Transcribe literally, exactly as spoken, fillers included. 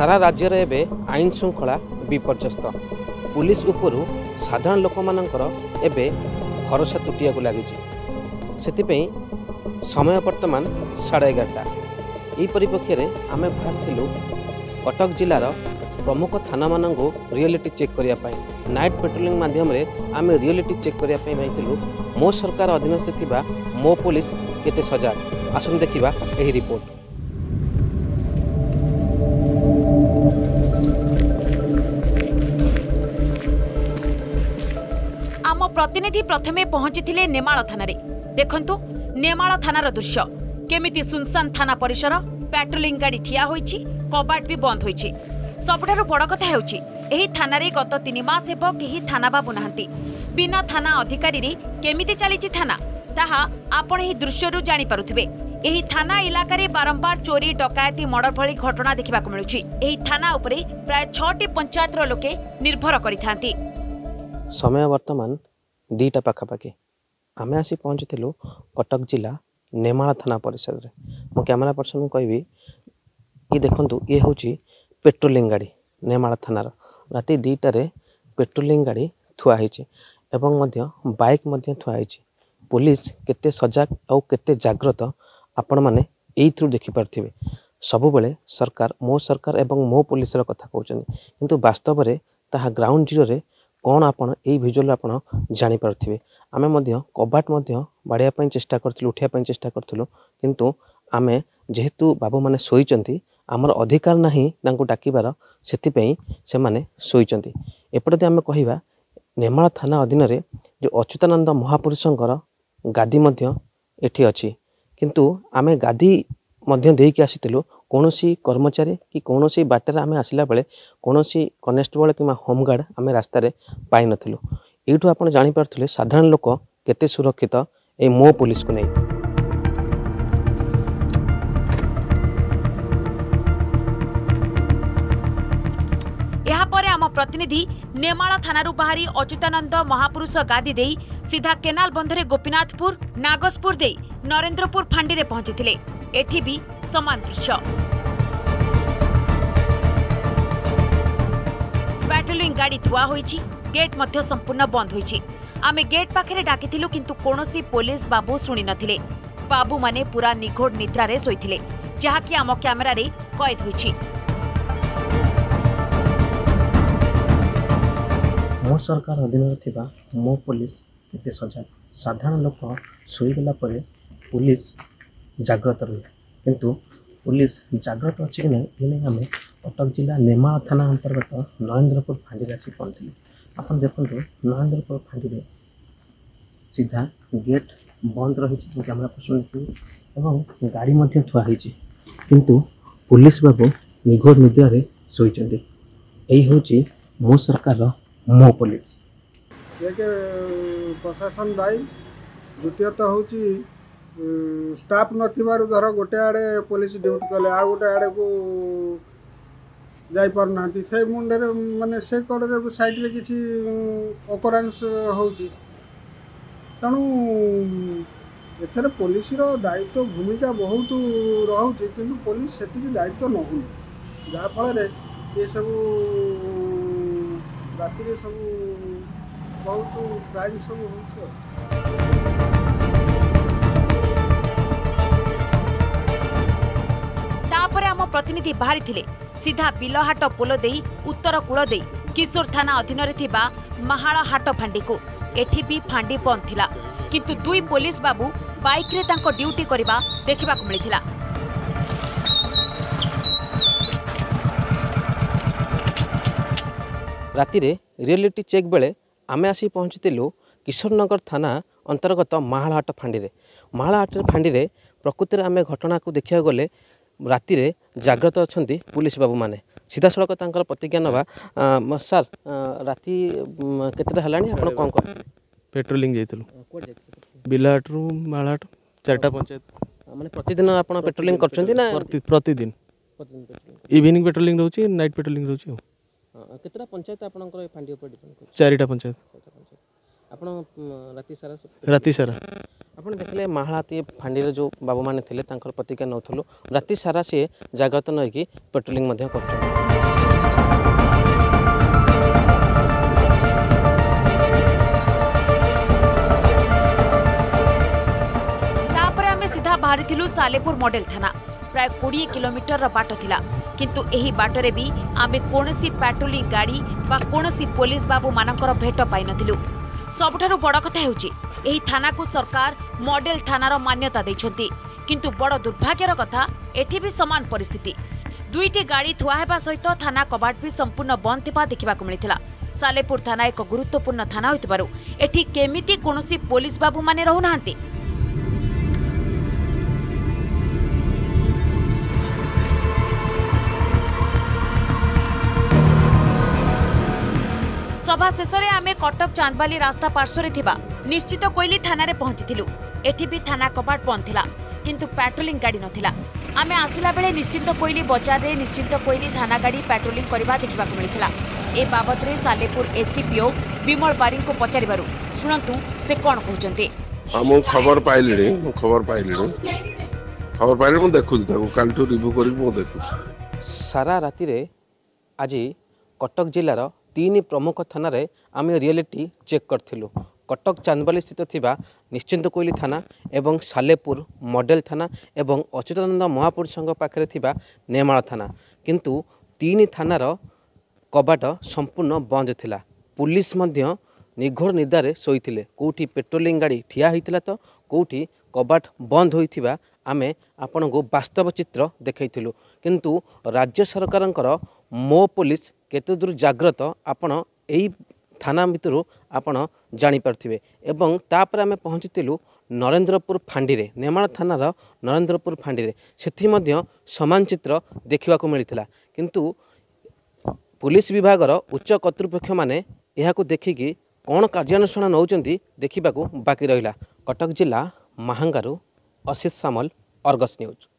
सारा राज्य रे एबे आईन श्रृंखला विपर्यस्त पुलिस उपरू साधारण लोक मानकर एबे भरोसा तुटिया को लगी से समय वर्तमान साढ़े एगारटा यही परिप्रेक्षी में आम बाहर कटक जिलार प्रमुख थाना मान रियलिटी चेक करने नाइट पेट्रोलिंग माध्यम आम रियलिटी चेक करने बाहर मो सरकार अधीन से मो पुलिस केते सजाग आसन देखा यही रिपोर्ट। आम प्रतिनिधि प्रथमे पहुंची नेमाल थाना रे। देखंतु नेमाल थानार दृश्य केमिति सुनसान थाना परिसर पेट्रोलिंग गाड़ी ठिया होईछि, कबाट भी बंद होईछि। सबठारु बड़ कथा हेउछि एही थाना रे गत तीन मास हेब केही थाना बाबू नाहंती। बिना थाना अधिकारी रे केमिति चलीछि थाना ताहा आपण एही दृश्यरु जानि पारुथिबे। एही थाना इलाका रे बारंबार चोरी डकायती मर्डर भली घटना देखिबाकु मिलुछि। एही थाना उपरे प्राय छटी पंचायत रो लोके निर्भर करिथांती। समय वर्तमान दीटा पाखापाखि आमे आसी पहुँचीलु कटक जिला नेमाल थाना परिसर रे। मो कैमरा पर्सन को कहबी ये देखंतु ये होची पेट्रोलिंग गाड़ी नेमाल थानार राति दीटारे पेट्रोलिंग गाड़ी थुआ होईची एवं मध्य बाइक मध्य थुआ होईची। पुलिस केते सजाग और केते जागृत आपण माने एई थ्रू देखि पारथिबे। सब बेले सरकार मो सरकार एवं मो पुलिस रो कथा कहउचंदी किंतु वास्तव रे ताहा ग्राउंड जीरो रे कौन आपण एई विजुअल आपण जानि पारथिबे। आमे मध्य कबाट मध्य बाड़िया पई चेष्टा करथिलु उठिया पई चेष्टा करथिलु किंतु आमे जेहेतु बाबू माने सोईचंती आमर अधिकार नाही तांको डाकिबार सेतिपई से माने सोईचंती। एपटे आमे कहिबा नेमाल थाना अधीन रे जो अच्युतानंद महापुरुषंकर गादी मध्य एठी अछि किंतु आमे गादी मध्य देकी आसीतिलु कौनसी कर्मचारी कि कौनसी बाटर आमे आसिला बेले कौनसी कनेस्टेबल कि होमगार्ड आमे रास्ता रे पाई नथिलु। एठू आपण जानि पारथले साधारण लोक केते सुरक्षित ए मो पुलिस को नहीं। आम प्रतिनिधि नेमाल थानारू बाहरी अच्युतानंद महापुरुष गादी देई सीधा केनाल बंधरे गोपीनाथपुर नागसपुर देई नरेंद्रपुर फांडी रे पहुंचीथिले। एठी भी समान दृश्य पेट्रोलिंग गाड़ी थुआ होईची, गेट मध्य संपूर्ण बंद होईची। आमे गेट पाखरे डाकिथिलु किंतु कोनोसी पुलिस बाबू सुनी नथिले। बाबू माने पूरा निघोड़ निद्रा रे सोईथिले जहा कि आम कैमरा रे कैद होईची। मो सरकार अधीन थिबा मो पुलिस केते सजाग साधारण लोक सोईगला परे पुलिस जागृत रही किंतु पुलिस जागृत अच्छी कि नहीं ये आम कटक जिला नेमाल थाना अंतर्गत नरेंद्रपुर फांडी आसी पहुँचलु। आप देखो नरेंद्रपुर फांडी सीधा गेट बंद रही कैमरा पर्सन एवं गाड़ी मध्य थुआ होईची किंतु पुलिस बाबू निघोड़ निद्रा रे सोईचंदी। एही होची मो सरकार मो पुलिस एक प्रशासन दायी द्वितीयतः हूँ स्टाफ नथिबारु धर गोटे आड़े पुलिस ड्यूटी कले आ गोटे आड़े को जापर ना से मुंडे माने से कड़े साइड रे किसी अकरेन्स होची तेणु एथरे पुलिस रो दायित्व भूमिका बहुत रहुची किंतु पुलिस सेटिक दायित्व नहुनी जहाँ फल ये सब राति रे सब बहुत क्राइम सब होछ। तापरे आम प्रतिनिधि बाहरी थिले सीधा बिलहाट पोल देई उत्तर कूल देई किशोर थाना अधीन रे थिबा महाळ हाट फांडी को। एठी भी फांडी बंद थिला किंतु दुई पुलिस बाबू बाइक रे तांको ड्यूटी करबा देखिबा को मिलिथिला। राति रे रियलिटी चेक बेले आमे आसी पहुँचीलु किशोरनगर थाना अंतर्गत महाळहाट फांडी रे। महाळहाट फांडी रे प्रकृति में आम घटना को देखा गले राति रे जागृत अच्छा पुलिस बाबू माने सीधा सड़क तांकर प्रतिज्ञा नवा। सार राति केते हलानी आपण कोन कर पेट्रोलिंग जाइतलु बिलाट रु महाळहाट चारटा पंचायत माने प्रतिदिन आपण पेट्रोलिंग करछंती ना प्रतिदिन इवनिंग पेट्रोलिंग रहउची नाइट पेट्रोलिंग रहउची। केतरा पंचायत आपनकर फांडी ऊपर डिपेंड कर चारिटा पंचायत आपण राति सारा राति सारा आपण देखले महाळाती फांडी रे जो बाबू माने थिले तांकर प्रतिज्ञा नउथलो राति सारा से जागृत नइकी पेट्रोलिंग मध्ये करछन। बाहरी सालेपुर मॉडल थाना प्राय कोड़े किलोमीटर बाट थिला किंतु एही बाटरे भी आमे कोनोसी पेट्रोलिंग गाड़ी बा कोनोसी पुलिस बाबू मानकर भेट पाई नथिलु। सबठारु बड़ कथा हेउची एही थाना को सरकार मॉडल थानार मान्यता दैछंती किंतु बड़ दुर्भाग्यर कथा एठी भी समान परिस्थिति। दुईटी गाड़ी थुआ हेबा सहित थाना कबाट भी संपूर्ण बंद थिबा देखिबा को मिलिथिला। सालेपुर थाना एक गुरुत्वपूर्ण थाना होइतबारु एठी केमिति कोनोसी पुलिस बाबू माने रहु नाहंती। सभा शेष में आमे कटक चांदबाली रास्ता पार्श्व थिबा निश्चित कोइली थाना रे पहुंचीथिलु। एठी भी थाना कबाट बंद थिला किंतु पेट्रोलिंग गाड़ी नथिला। आमे आसिला बेले निश्चित कोइली बाजार रे निश्चित कोइली थाना गाड़ी पेट्रोलिंग करबा देखिबा को मिलिथिला। ए बाबत रे सालेपुर एसडीपीओ विमल बारी को पचारिबारु सुनंतु से कोन कहउचंती। हम खबर पाइलिनी खबर पाइलिनी खबर पाइले मु देखुछ ताको काल तो रिव्यू करी मु देखुछ। सारा राति रे आज कटक जिलार तीन प्रमुख थाना रे आमे रियलिटी चेक करथिलु। कटक चांदबाली स्थित थिबा निश्चिंत कोइली थाना एवं सालेपुर मॉडल थाना एवं अच्युतानंद महापुर संघ पाखरे थिबा नेमाळ थाना किंतु तीन थानार कबाट संपूर्ण बंद थिला। पुलिस मध्य निघोड़ निदारे सोईथिले। कोठी पेट्रोलिंग गाड़ी ठिया होइतिला तो कोठी कबाट बंद होइथिबा आमे आपण को वास्तव चित्र देखैथिलु किंतु राज्य सरकारंकर मो पुलिस केते दूर जाग्रत आपण एई थाना भितर आपण जानि पारथिबे। एवं तापर आमे पहुंचीतिलु नरेंद्रपुर फांडी रे नेमाळ थानार नरेंद्रपुर फांडी रे सेथि मध्य समान चित्र देखिबा को मिलिथिला किंतु पुलिस विभागर उच्च कर्तृपक्ष माने एहाको देखिकी कौन कार्यानुष्ठान नौचंती देखिबाकू बाकी रहिला। कटक जिला महांगारू असित सामल, अर्गस न्यूज।